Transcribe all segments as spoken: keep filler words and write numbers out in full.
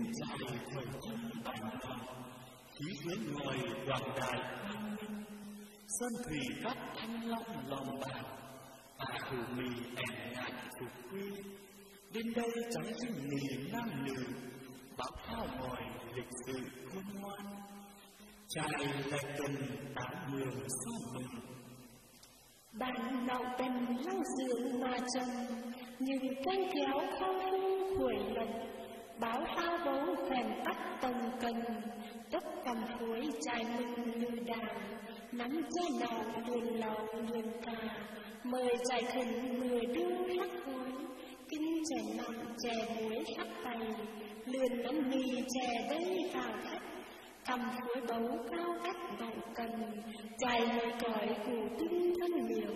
dài thời gian bản lòng, khí hướng ngồi hoàng đài quang minh, sơn thủy các thanh long lòng bạc, và hủ mì ẻn ngại phục quy. Bên đây trắng dinh mì nam nữ, báo thao ngòi lịch sự khôn ngoan. Trai lại cần tám mường sao mừng. Bạn nào tình lau giường mà trầm, nhưng canh kéo không hung khuổi lồng. Báo thao bấu phèn tắt tông cần, tốc cầm phối trai mừng như đào. Nắm che nào luồn lầu luồn cà, mời trai khẩn mưa đưa sắc hối. Kinh trẻ nặng chè muối sắc tay, lườn nắm mì chè đây vào khách. Cầm phối bấu cao cách gọng cần, trai lời cõi củ tinh thân liều.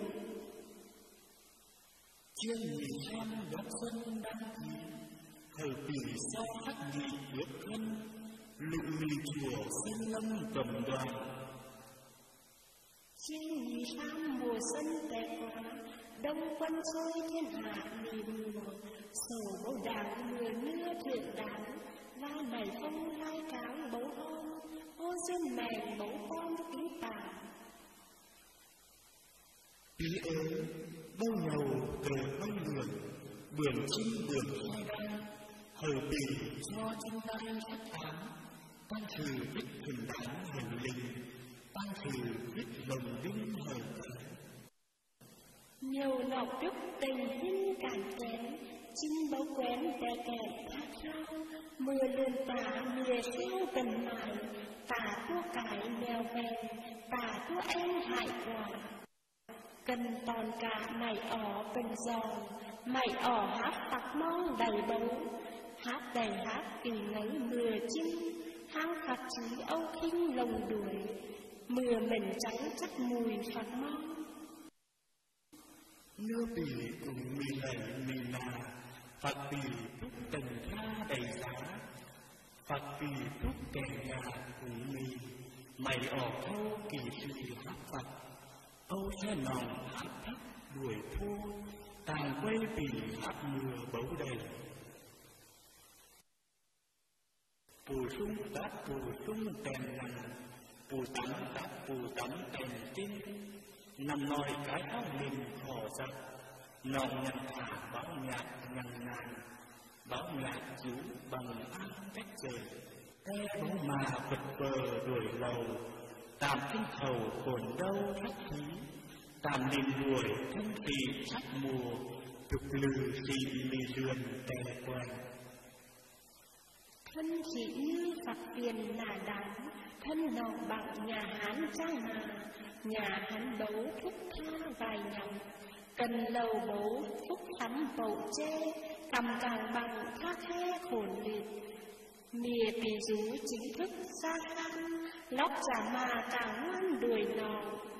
Chiêng mì xem đón xuân đang thi, thời bỉ sau khắc nghị ước thân, lụ mì chùa sơn lâm cầm đoàn. Chiêng mì sam mùa xuân đẹp quá, đông quân sôi thiên hạ mì mùa. Sổ bầu đảng mưa mưa thuyền đảng, la mày phong lai cáng bấu hôm, hô dương mèn bấu con kính tà. Ý ơi, bao nhầu cờ bao lường, bườn chim bườn hoa đa, hời bì cho chân tay phát án, tăng trừ vít thuần đáng hiền linh, tăng trừ vít lồng đinh hời cờ. Nhiều nọc đức tình hình cản kén, chim bấu quen bè kẹt thác rau, mưa lươn tả mìa theo gần mại, tả thua cải mèo vèn, tả thua em hại quả. Cần toàn cả mày ỏ cần giòn, mày ỏ hát tặc mong đầy bấu, hát đầy hát kỳ ngấy mưa chim, hang phạt trí âu khinh lồng đuổi, mưa mình trắng chắc mùi phạt mong. Nưa bỉ cùng mì lầy mì nà, phạt bỉ thúc tần tha đầy giá, phạt bỉ thúc kèn nhà cùng mì, mày ỏ thâu kỳ phi hát phạt. Âu xe nòng hát thắt đuổi thu, tàn quay bỉ hát mưa bấu đầy. Pù sung đáp pù sung tèn lằn, pù tắm đáp pù tắm tèn kinh. Nằm nòi cái áo mình khò giặc, nòng nhặt thả báo nhạc nhằn nàn. Báo nhạc chú bằng an cách trời, te bóng mà bật bờ đuổi lầu. Tạm kinh thầu cồn đâu thắt khí, tạm niềm đuổi thân kỳ sắc mùa, thực lừ xì mì lườn tè quanh. Thân chỉ như phạt tiền là đáng, thân nòng bằng nhà Hán trang mà, nhà Hán bấu thúc tha vài nhọc, cần lầu bấu thúc thắm bầu chê, cầm càng bằng tha khe khổn liệt. Mìa tỷ rú chính thức xa khăn, lóc giả mà càng ngoan đuổi nò.